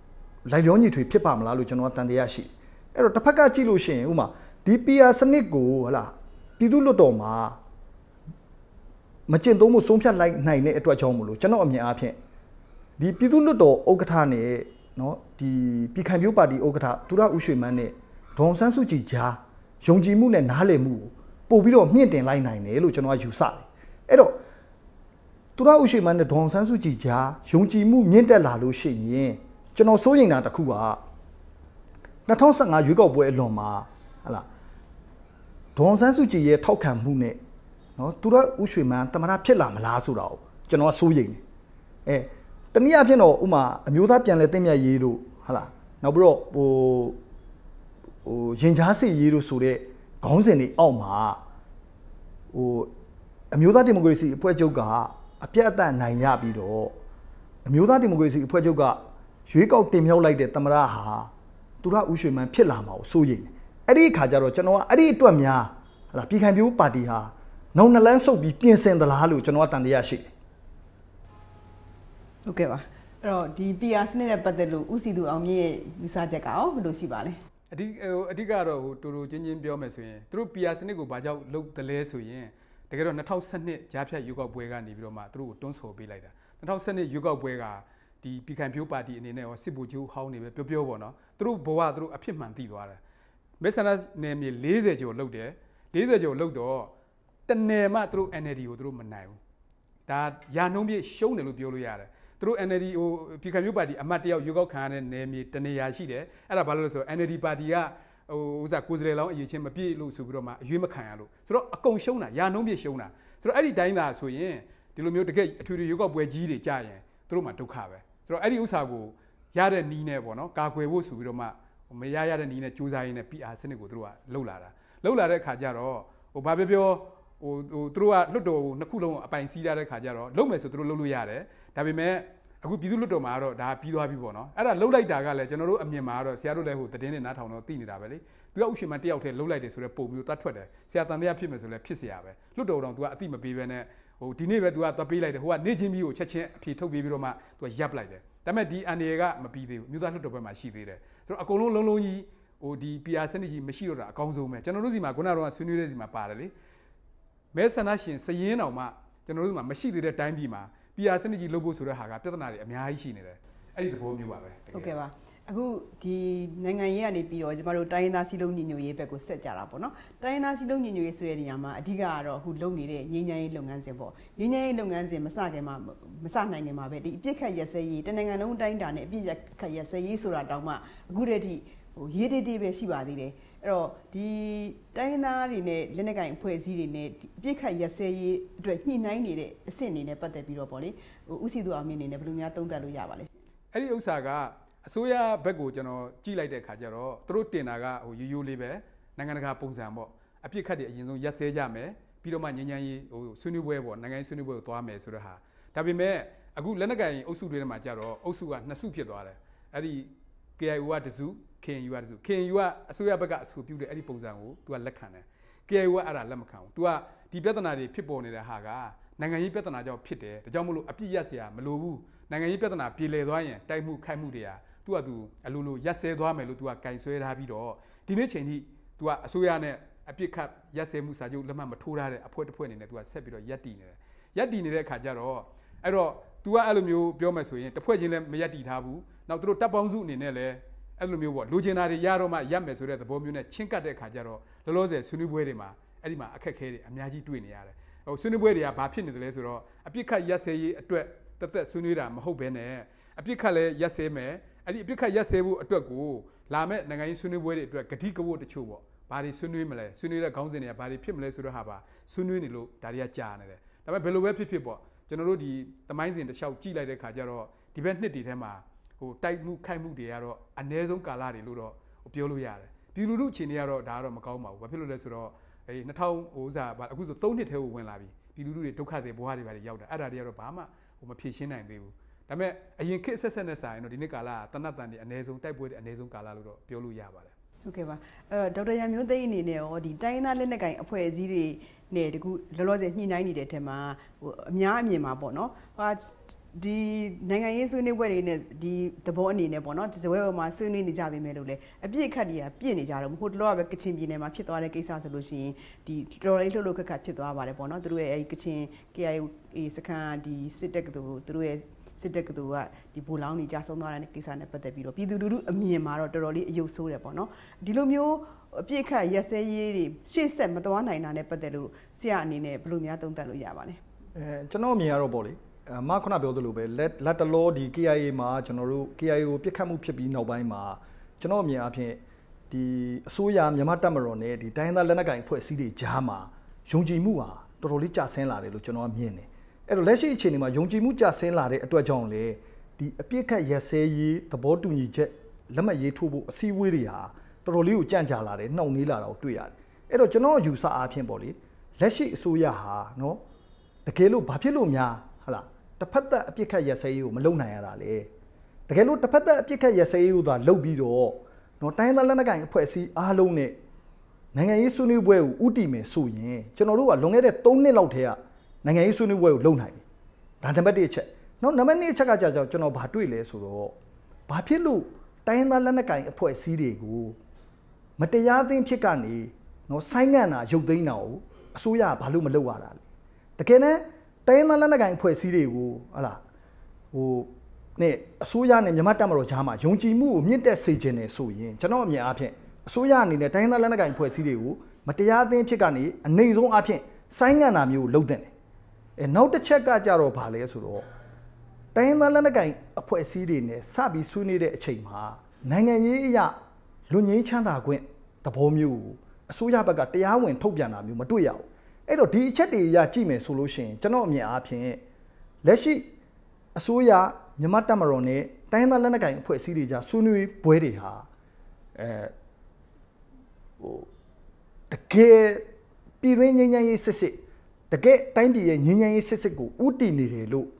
[SPEAKER 3] လိုက်ရောညီထွေဖြစ်ပါမလားလို့ကျွန်တော်တန်တရားရှိအဲ့တော့တစ်ဖက်ကကြည့်လို့ရှိရင်ဥမာဒီ PR စနစ်ကိုဟလာပြည်သူ့လွှတ်တော်မှာမကျင့်သုံးမှုဆုံးဖြတ်လိုက်နိုင်တဲ့အတွက်ကြောင့်မလို့ကျွန်တော်အမြင်အားဖြင့်ဒီပြည်သူ့လွှတ်တော်ဥက္ကဋ္ဌနဲ့နော်ဒီပြည်ခိုင်ဖြိုးပါတီဥက္ကဋ္ဌသူရဦးရွှေမန်းနဲ့ဒေါ်ဆန်းစုကြည်ကြားယုံကြည်မှုနဲ့နားလည်မှုပို့ပြီးတော့မြင့်တင်လိုက်နိုင်တယ်လို့ကျွန်တော်ယူဆတယ်အဲ့တော့သူရဦးရွှေမန်းနဲ့ဒေါ်ဆန်းစုကြည်ကြားယုံကြည်မှုမြင့်တက်လာလို့ရှိရင်ကျွန်တော်စိုးရိမ်တာတစ်ခုက2015ရွေးကောက်ပွဲအလွန်မှာဟလာဒေါ်ဆန်းစုကြည်ရဲ့ထောက်ခံမှုနဲ့နော်သူရဦးရွှေမန်းတမရဖြစ်လာမလားဆိုတာကိုကျွန်တော်စိုးရိမ်တယ်တနည်းအားဖြင့်တော့ဥမာအမျိုးသားပြန်လဲတင့်မြတ်ရေးတို့ဟလာနောက်ပြီးတော့ရင်ကြားစစ်ရေးတို့ဆိုတဲ့ခေါင်းစဉ်တွေအောက်မှာအမျိုးသားဒီမိုကရေစီအဖွဲ့ချုပ်ကအပြတ်အသတ်နိုင်ရပြီးတော့အမျိုးသားဒီမိုကရေစီအဖွဲ့ချုပ်ကရွေးကောက်တင်မြှောက်လိုက်တဲ့သမရဟာသူရဦးရွှေမန်းဖြစ်လာမှာကိုစိုးရိမ်တယ်အဲ့ဒီအခါကျတော့ကျွန်တော်ကအဲ့ဒီအတွက်များဟလာပြည်ခိုင်ဖြိုးပါတီဟာနောက်နှလန်းဆုပ်ပြီးပြင်ဆင်သလားလို့ကျွန်တော်ကတန်တရားရှိတယ်
[SPEAKER 1] ဟုတ်ကဲ့ပါအဲ့တော့ဒီ PR စနစ်နဲ့ပတ်သက်လို့ဦးစီသူအောင်မြင့်ရဲ့ယူဆချက်ကရောဘယ်လိုရှိပါလဲ
[SPEAKER 2] အဓိကတော့တူတူချင်းချင်းပြောမယ်ဆိုရင်သူတို့ PR စနစ်ကိုဘာကြောင့်လုပ်တယ်လဲဆိုရင်တကယ်တော့2012ကြားဖြတ်ရွေးကောက်ပွဲကနေပြီးတော့မှသူတို့ကိုတွန်းဆိုပေးလိုက်တာ2012ရွေးကောက်ပွဲကဒီပြည်ခိုင်ဖြိုးပါတီအနေနဲ့ရောစစ်ဗိုလ်ချုပ်ဟောင်းနေပဲပြောပေါ့နော်သူတို့ဘဝသူတို့အဖြစ်မှန်သိသွားတယ်မဲဆန္ဒနယ်မြေ40ကျော်လောက်တယ်40ကျော်လောက်တော့တနယ်မှသူတို့ NLD ကိုသူတို့မနိုင်ဘူးဒါရာနှုန်းပြည့်ရှုံးတယ်လို့ပြောလို့ရတယ်သူတို့ NLD ဟိုပြည်ခိုင်ဖြိုးပါတီအမတ်တယောက်ရွေးကောက်ခံရတဲ့နယ်မြေတနေရာရှိတယ်အဲ့ဒါဘာလို့လဲဆိုတော့ NLD ပါတီကဥစားကိုယ်စလဲလောင်းအရေးချင်းမပြည့်လို့ဆိုပြီးတော့မှအရွေးမခံရလို့ဆိုတော့အကုန်ရှုံးတာရာနှုန်းပြည့်ရှုံးတာဆိုတော့အဲ့ဒီတိုင်းသာဆိုရင်ဒီလိုမျိုးတကယ်အထွေထွေရွေးကောက်ပွဲကြီးတွေကြာရင်သူတို့မှဒုက္ခပဲဆိုတော့အဲ့ဒီဥစားကိုရတဲ့နီးနဲ့ပေါ့နော်ကာကွယ်ဖို့ဆိုပြီးတော့မှမရတဲ့နီးနဲ့စူးစမ်းရင်းနဲ့ PR စနစ်ကိုသူတို့ကလှုပ်လာတဲ့အခါကျတော့ဟိုဘာပြောသူတို့ကလွတ်တော်ကိုနှစ်ခုလုံးအပိုင်စီးရတဲ့ခါကျတော့လုံးမယ်ဆိုသူတို့လှုပ်လို့ရတယ်ဒါပေမဲ့အခုပြည်သူ့လွတ်တော်မှာတော့ဒါပြီးသွားပြီပေါ့နော်အဲ့ဒါလှုပ်လိုက်တာကလည်းကျွန်တော်တို့အမြင်မှာတော့ဆရာတို့လည်းဟိုသတင်းနဲ့နားထောင်တော့သိနေတာပဲလေသူကဥရှင်မတယောက်တည်းလှုပ်လိုက်တယ်ဆိုတော့ပုံမျိုးတတ်ထွက်တယ်ဆရာတန်တရားဖြစ်မယ်ဆိုလည်းဖြစ်เสียရပဲလွတ်တော်တော့သူကအတိမပေးဘဲနဲ့ဟိုဒီနေ့ပဲသူကသွားပေးလိုက်တယ်ဟိုကနေချင်းပြီးကိုချက်ချင်းအဖြေထုတ်ပေးပြီးတော့မှသူကရပ်လိုက်တယ်ဒါပေမဲ့ဒီအန်ဒီကမပြီးသေးဘူးမြို့သားလွတ်တော်ဘက်မှာရှိသေးတယ်ဆိုတော့အကုန်လုံးလုံးကြီးဟိုဒီ PR စနစ်ကြီးမရှိတော့တာအကောင်းဆုံးပဲကျွန်တော်တို့စီမှာခုနကတော့ဆွေးနွေးတဲ့စီမှာပါတယ်လေမဲဆန္ဒရှင်စည်ရင်းတော်မှကျွန်တော်တို့မှာမရှိသေးတဲ့တိုင်းပြည်မှာ PR စနစ်ကြီးလုပ်ဖို့ဆိုတဲ့ဟာကပြဿနာတွေအများကြီးရှိနေတယ်အဲ့ဒီသဘောမျိုးပါပဲ
[SPEAKER 1] ဟုတ်ကဲ့ပါအခုဒီနိုင်ငံရေးကနေပြီးတော့ကျမတို့တိုင်းရင်းသားစီးလုံးညီညွတ်ရေးဘက်ကိုဆက်ကြတာပေါ့နော်တိုင်းရင်းသားစီးလုံးညီညွတ်ရေးဆိုတဲ့နေရာမှာအဓိကကတော့အခုလုပ်နေတဲ့ငြိမ်းချမ်းရေးလုပ်ငန်းစဉ်ပေါ့ငြိမ်းချမ်းရေးလုပ်ငန်းစဉ်မစနိုင်ခင်မှာပဲဒီအပြစ်ခတ်ရက်စဲရေးတနိုင်ငံလုံးတိုင်းတာနဲ့အပြစ်ခတ်ရက်စဲရေးဆိုတာတောင်မှအခုတည်းထိဟိုရေးတေးပဲရှိပါသေးတယ်အဲ့တော့ဒီတိုင်းသားတွေနဲ့လက်နက်ကင်အဖွဲ့အစည်းတွေနဲ့အပြစ်ခတ်ရက်စဲရေးအတွက်ညှိနှိုင်းနေတဲ့အဆင့်အနေနဲ့ပတ်သက်ပြီးတော့ပေါ့လေဟိုဥစီသူအောင်မြင်နေနဲ့ဘယ်လိုများသုံးသပ်လို့ရပါလဲ
[SPEAKER 2] အဲ့ဒီဥစ္စာကအစိုးရဘက်ကိုကျွန်တော်ကြည့်လိုက်တဲ့အခါကျတော့သူတို့တင်တာကဟိုရိုးရိုးလေးပဲနိုင်ငံတကာပုံစံပေါ့အပြစ်ခတ်တွေအရင်ဆုံးရက်စဲကြမယ်ပြီးတော့မှငြိမ်းချမ်းရေးဟိုဆွေးနွေးပွဲပေါ့နိုင်ငံရေးဆွေးနွေးပွဲကိုသွားမယ်ဆိုတဲ့ဟာဒါပေမဲ့အခုလက်နက်ကင်အုပ်စုတွေထဲမှာကျတော့အုပ်စုကနှစ်စုဖြစ်သွားတယ်အဲ့ဒီ KIO ကတစု KNU ကတစု KNU ကအစိုးရဘက်ကအဆိုပြုတဲ့အဲ့ဒီပုံစံကိုသူကလက်ခံတယ် KIO ကအဲ့ဒါလက်မခံဘူးသူကဒီပြဿနာတွေဖြစ်ပေါ်နေတဲ့ဟာကနိုင်ငံရေးပြဿနာကြောင့်ဖြစ်တယ်ဒါကြောင့်မလို့အပြစ်ရက်စရာမလိုဘူးနိုင်ငံရေးပြဿနာပြေလည်သွားရင်တိုက်မှုခိုက်မှုတွေကသူကသူအလိုလိုရက်စဲသွားမယ်လို့သူကကင်ဆွဲထားပြီးတော့ဒီနေ့ချိန်ထိသူကအစိုးရနဲ့အပြစ်ခတ်ရက်စဲမှုစာချုပ်လက်မှတ်မထိုးထားတဲ့အဖွဲ့တစ်ဖွဲ့အနေနဲ့သူကဆက်ပြီးတော့ရပ်တည်နေတယ်ရပ်တည်နေတဲ့အခါကျတော့အဲ့တော့သူကအဲ့လိုမျိုးပြောမယ်ဆိုရင်တစ်ဖွဲ့ချင်းလည်းမရပ်တည်ထားဘူးနောက်သူတို့တပ်ပေါင်းစုအနေနဲ့လည်းအဲ့လိုမျိုးပေါ့လိုချင်တာတွေရတော့မှရပ်မယ်ဆိုတဲ့သဘောမျိုးနဲ့ချင်းကပ်တဲ့အခါကျတော့လောလောဆယ်ဆွေးနွေးပွဲတွေမှာအဲ့ဒီမှာအခက်အခဲတွေအများကြီးတွေ့နေရတယ်ဟိုဆွေးနွေးပွဲတွေကဘာဖြစ်နေတယ်လဲဆိုတော့အပြစ်ခတ်ရက်စဲရေးအတွက်တသက်ဆွေးနွေးတာမဟုတ်ဘဲနဲ့အပြစ်ခတ်လည်းရက်စဲမယ်အဲ့ဒီအပြစ်ခတ်ရက်စဲဖို့အတွက်ကိုလာမဲ့နိုင်ငံရေးဆွေးနွေးပွဲတွေအတွက်ဂတိကဝတ်တချို့ပေါ့ဘာတွေဆွေးနွေးမလဲဆွေးနွေးတဲ့ခေါင်းစဉ်တွေကဘာတွေဖြစ်မလဲဆိုတော့ဟာပါဆွေးနွေးနေလို့ဒါတွေကကြာနေတယ်ဒါပေမဲ့ဘယ်လိုပဲဖြစ်ဖြစ်ပေါ့ကျွန်တော်တို့ဒီသမိုင်းစဉ်တစ်လျှောက်ကြည့်လိုက်တဲ့ခါကျတော့ဒီဘက်နှစ်တွေထဲမှာဟိုတိုက်မှုခိုက်မှုတွေကတော့အနည်းဆုံးကာလတွေလို့တော့ပြောလို့ရတယ်ဒီလူလူအခြေအနေကတော့ဒါကတော့မကောင်းပါဘူးဘာဖြစ်လို့လဲဆိုတော့အဲ2000ဟိုစားအခုဆို3နှစ်ထဲကိုဝင်လာပြီဒီလူလူတွေဒုက္ခတွေဘဝတွေရောက်တာအဲ့ဒါတွေကတော့ဘာမှဟိုမဖြေရှင်းနိုင်သေးဘူးဒါပေမဲ့အရင်ခေတ်ဆက်နဲ့ဆိုင်တော့ဒီနေ့ကာလကတနတ်တန်တွေအနည်းဆုံးတိုက်ပွဲတွေအနည်းဆုံးကာလလို့တော့ပြောလို့ရပါတယ်
[SPEAKER 1] ဟုတ်ကဲ့ပါအဲ့တော့ဒေါက်တာရန်မျိုးသိန်းအနေနဲ့ရောဒီတိုင်းသားလက်နက်ကင်အဖွဲ့အစည်းတွေနဲ့တကူလောလောဆယ်ညှိနှိုင်းနေတဲ့ထဲမှာဟိုအများအမြင်မှာပေါ့နော်ဟာဒီနိုင်ငံရေးဆွေးနွေးပွဲတွေနဲ့ဒီသဘောအနေနဲ့ပေါ့နော်ဒီဇပွဲပေါ်မှာဆွေးနွေးနေကြပြီမဲ့လို့လေအပြည့်အခက်တွေကပြည့်နေကြတော့ဟိုတလောကပဲကချင်ပြည်နယ်မှာဖြစ်သွားတဲ့ကိစ္စဆိုလို့ရှိရင်ဒီတော်လေးလှုပ်လှုပ်ခက်ခက်ဖြစ်သွားပါတယ်ပေါ့နော်သူတို့ရဲ့အဲဒီကချင် KIA စခန်းဒီစစ်တပ်ကသူတို့ရဲ့စစ်တပ်ကသူကဒီဘူလောင်းနေကြဆုံးသွားတဲ့ကိစ္စနဲ့ပတ်သက်ပြီးတော့ပြည်သူလူထုအမြင်မှာတော့တော်တော်လေးအယုတ်ဆိုးတယ်ပေါ့နော်ဒီလိုမျိုးအပြည့်အခက်ရက်စဲရေးတွေရှေ့ဆက်မသွားနိုင်တာနဲ့ပတ်သက်လို့ဆရာအနေနဲ့ဘယ်လိုများသုံးသပ်လို့ရပါလဲ
[SPEAKER 3] ကျွန်တော်မြင်ရတော့ပေါ့လေမခုနပြောသလိုပဲလက်တလောဒီ KIA မှာကျွန်တော်တို့ KIA ကိုပြစ်ခတ်မှုဖြစ်ပြီးနောက်ပိုင်းမှာကျွန်တော်အမြင်အဖြစ်ဒီအစိုးရမြန်မာတပ်မတော်နဲ့ဒီတိုင်းသားလက်နက်ကိုင်အဖွဲ့အစည်းတွေကြားမှာယုံကြည်မှုဟာတော်တော်လေးကျဆင်းလာတယ်လို့ကျွန်တော်မြင်တယ်အဲ့တော့လက်ရှိအခြေအနေမှာယုံကြည်မှုကျဆင်းလာတဲ့အတွက်ကြောင့်လေဒီအပြစ်ခတ်ရက်စဲရေးသဘောတူညီချက်လက်မှတ်ရေးထိုးဖို့အစည်းအဝေးတွေဟာတော်တော်လေးကိုကြန့်ကြာလာတယ်နှောင့်နှေးလာတာကိုတွေ့ရတယ်အဲ့တော့ကျွန်တော်ယူဆအားဖြင့်ပေါ့လေလက်ရှိအစိုးရဟာနော်တကယ်လို့ဘာဖြစ်လို့များဟလာတစ်ဖက်သက်အပြစ်ခတ်ရက်စဲရေးကိုမလုပ်နိုင်ရတာလေတကယ်လို့တစ်ဖက်သက်အပြစ်ခတ်ရက်စဲရေးကိုသာလုပ်ပြီးတော့နော်တိုင်းသားလက်နက်ကိုင်အဖွဲ့အစည်းအားလုံးနဲ့နိုင်ငံရေးဆွေးနွေးပွဲကိုဥတီမယ်ဆိုရင်ကျွန်တော်တို့ကလွန်ခဲ့တဲ့3နှစ်လောက်ထဲကနိုင်ငံရေးဆွေးနွေးပွဲကိုလုပ်နိုင်ပြီဒါနံပါတ်1အချက်နော်နံပါတ်2အချက်ကကြာကျွန်တော်ဘာတွေ့လဲဆိုတော့ဘာဖြစ်လို့တိုင်းသားလက်နက်ကိုင်အဖွဲ့အစည်းတွေကိုမတရားသင်းဖြစ်ကနေနော်ဆိုင်းငံ့တာရုပ်သိမ်းတာကိုအစိုးရကဘာလို့မလုပ်ရတာလဲတကယ်နဲ့တိုင်းသားလက်နက်ကိုင်အဖွဲ့အစည်းတွေကိုဟလာနဲ့အစိုးရနဲ့မြန်မာတပ်မတော်ကြားမှာယုံကြည်မှုကိုမြင့်တက်စေခြင်းနဲ့ဆိုရင်ကျွန်တော်အမြင်အားဖြင့်အစိုးရအနေနဲ့တိုင်းသားလက်နက်ကိုင်အဖွဲ့အစည်းတွေကိုမတရားသင်းဖြစ်ကနေအနေဆုံးအားဖြင့်ဆိုင်းငံ့တာမျိုးကိုလုပ်တဲ့နောက်တစ်ချက်ကကြတော့ဗာလဲဆိုတော့တိုင်းသားလက်နက်ကိုင်အဖွဲ့အစည်းတွေနဲ့စပြီးဆွေးနွေးတဲ့အချိန်မှာနိုင်ငံရေးအရာလူငင်းချမ်းသာခွင့်သဘောမျိုးကိုအစိုးရဘက်ကတရားဝင်ထုတ်ပြန်တာမျိုးမတွေ့ရဘူးအဲ့တော့ဒီအချက်တွေအရကြည့်မယ်ဆိုလို့ရှိရင်ကျွန်တော်အမြင်အားဖြင့်လက်ရှိအစိုးရမြန်မာတပ်မတော်နဲ့တိုင်းသားလက်နက်ကိုင်အဖွဲ့အစည်းတွေကြားဆွေးနွေးပွဲတွေဟာတကယ်ပြည်ရင်းငြိမ်းချမ်းရေးစစ်စစ်တကယ်တိုင်းပြည်ရဲ့ငြိမ်းချမ်းရေးစစ်စစ်ကိုဥတည်နေတယ်လို့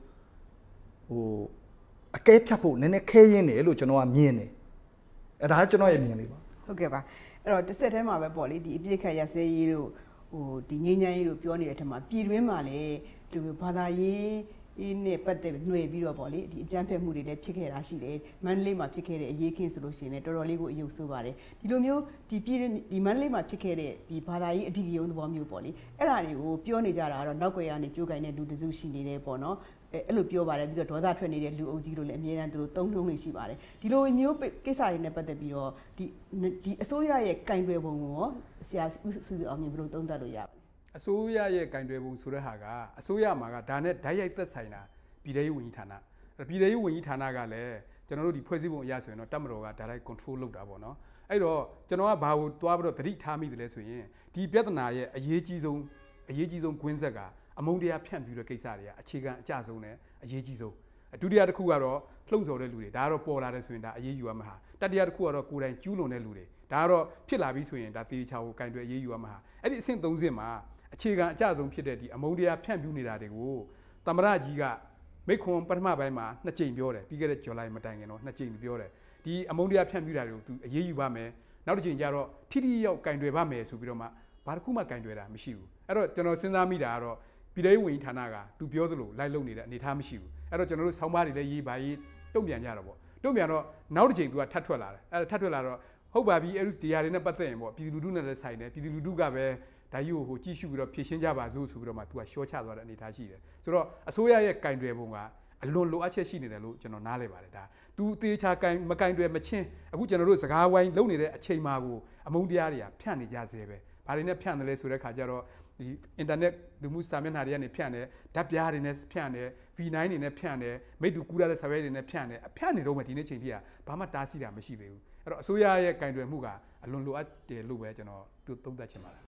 [SPEAKER 3] အကဲဖြတ်ဖို့နည်းနည်းခဲရင်းတယ်လို့ကျွန်တော်ကမြင်တယ်အဲ့ဒါကကျွန်တော်ရဲ့မြင်လေးပါ
[SPEAKER 1] ဟုတ်ကဲ့ပါအဲ့တော့တစ်ဆက်တည်းမှာပဲပေါ့လေဒီအပြစ်ခတ်ရစဲရေးတို့ဒီငြိမ်းချမ်းရေးတို့ပြောနေတဲ့ထက်မှာပြည်တွင်းမှာလည်းဒီဘာသာရေးနဲ့ပတ်သက်နှွေပြီးတော့ပေါ့လေဒီအကြမ်းဖက်မှုတွေလည်းဖြစ်ခဲ့တာရှိတယ်မန္တလေးမှာဖြစ်ခဲ့တဲ့အရေးခင်းဆိုလို့ရှိရင်လည်းတော်တော်လေးကိုအယုတ်ဆိုးပါတယ်ဒီလိုမျိုးဒီမန္တလေးမှာဖြစ်ခဲ့တဲ့ဒီဘာသာရေးအဓိကရုဏ်းသဘောမျိုးပေါ့လေအဲ့ဒါတွေကိုပြောနေကြတာကတော့နောက်ွယ်ကနေကြိုးကိုင်းတဲ့လူတစုရှိနေတယ်ပေါ့နော်အဲ့လိုပြောပါတယ်ပြီးတော့ဒေါသထွက်နေတဲ့လူအုပ်ကြီးတို့လည်းအများအားသူတို့သုံးလုံးလေးရှိပါတယ်ဒီလိုမျိုးကိစ္စတွေနဲ့ပတ်သက်ပြီးတော့ဒီအစိုးရရဲ့ကင်တွယ်ပုံကိုရောဆရာစုစုအောင်မြင်ဘယ်လိုသုံးသပ်လို့ရပါလဲ
[SPEAKER 2] အစိုးရရဲ့ကင်တွယ်ပုံဆိုတဲ့ဟာကအစိုးရမှာကဒါနဲ့ဓာတ်ရိုက်သက်ဆိုင်တာပြည်ထောင်စုဝန်ကြီးဌာနပြည်ထောင်စုဝန်ကြီးဌာနကလည်းကျွန်တော်တို့ဒီဖွဲ့စည်းပုံအရဆိုရင်တော့တပ်မတော်က direct control လုပ်တာပေါ့နော်အဲ့တော့ကျွန်တော်ကဘာကိုတွားပြီးတော့သတိထားမိတယ်လဲဆိုရင်ဒီပြဿနာရဲ့အရေးကြီးဆုံးကွင်းဆက်ကအမုန်းတရားဖြန့်ပြီးတဲ့ကိစ္စတွေကအခြေခံအကျဆုံးနဲ့အရေးကြီးဆုံးဒုတိယတစ်ခုကတော့လှုပ်ဆော်တဲ့လူတွေဒါကတော့ပေါ်လာတယ်ဆိုရင်ဒါအရေးယူရမှာဟာတတိယတစ်ခုကတော့ကိုယ်တိုင်ကျူးလွန်တဲ့လူတွေဒါကတော့ဖြစ်လာပြီဆိုရင်ဒါတေချာကိုကင်တွယ်အရေးယူရမှာဟာအဲ့ဒီအဆင့်3ဆင့်မှာအခြေခံအကျဆုံးဖြစ်တဲ့ဒီအမုန်းတရားဖြန့်ပြူနေတာတွေကိုသမ္မတကြီးကမိခွန်ပထမပိုင်းမှာ2ကြိမ်ပြောတယ်ပြီးခဲ့တဲ့ဇူလိုင်မတိုင်ခင်တော့2ကြိမ်ပြောတယ်ဒီအမုန်းတရားဖြန့်ပြူတာတွေကိုသူအရေးယူပါမယ်နောက်တစ်ကြိမ်ကျတော့ထိထိရောက်ကင်တွယ်ပါမယ်ဆိုပြီးတော့မှဘာတစ်ခုမှကင်တွယ်တာမရှိဘူးအဲ့တော့ကျွန်တော်စဉ်းစားမိတာကတော့ပြည်ထောင်စုဝန်ကြီးဌာနကသူပြောသလိုလိုက်လုပ်နေတဲ့အနေအထားမရှိဘူးအဲ့တော့ကျွန်တော်တို့ဆောင်းပါးတွေလည်းရေးပါရေးတုံ့ပြန်ကြတော့ပေါ့တုံ့ပြန်တော့နောက်တစ်ချိန်သူကထပ်ထွက်လာတယ်အဲ့ဒါထပ်ထွက်လာတော့ဟုတ်ပါပြီအဲ့ဒီဒီဟာတွေနဲ့ပတ်သက်ရင်ပေါ့ပြည်သူလူထုနဲ့လည်းဆိုင်တယ်ပြည်သူလူထုကပဲဒါကြီးကိုကြည့်ရှုပြီးတော့ဖြည့်ရှင်းကြပါစို့ဆိုပြီးတော့မှသူကရှော့ချသွားတဲ့အနေအထားရှိတယ်ဆိုတော့အစိုးရရဲ့ကင်တွယ်ပုံကအလွန်လိုအပ်ချက်ရှိနေတယ်လို့ကျွန်တော်နားလည်ပါတယ်ဒါသူတေချာမကင်တွယ်မချင်းအခုကျွန်တော်တို့စကားဝိုင်းလုပ်နေတဲ့အချိန်မှာကိုအမုန်းတရားတွေကဖြန့်နေကြစေပဲဘာတွေနဲ့ဖြန့်တယ်လဲဆိုတဲ့ခါကျတော့ဒီအင်တာနက်လူမှုစာမျက်နှာတွေကနေဖြန့်တယ်ဓာတ်ပြားတွေနဲ့ဖြန့်တယ် V9 တွေနဲ့ဖြန့်တယ်မိတူကူးရတဲ့စာရွက်တွေနဲ့ဖြန့်တယ်အဖြန့်နေတော့မှဒီနေ့ချိန်ထိကဘာမှတားဆီးတာမရှိသေးဘူးအဲ့တော့အစိုးရရဲ့ကင်တွယ်မှုကအလွန်လိုအပ်တယ်လို့ပဲကျွန်တော်သုံးသပ်ချင်ပါတယ်